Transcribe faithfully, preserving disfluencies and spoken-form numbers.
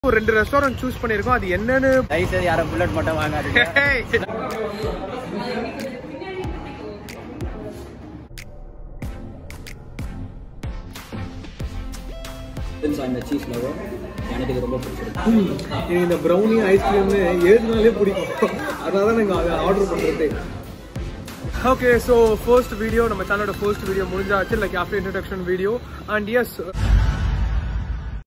ஒரு ரெண்டு restaurant choose பண்ணிருக்கோம். அது என்னன்னு தயவுசெய்து யாரும் புல்லட் மட்டும் வாங்காதீங்க. இந்த சீஸ் லவர் எனக்கு இது ரொம்ப பிடிச்சிருக்கு. இந்த ப்ரௌனி ஐஸ்கிரீம்னு ஏதுனாலே பிடிக்கும், அதான் நாங்கள் அதை ஆர்டர் பண்ணுறது. ஓகே, ஸோ ஃபர்ஸ்ட் வீடியோ நம்ம சேனலோட ஃபர்ஸ்ட் வீடியோ முடிஞ்சாச்சு, like after introduction video. And S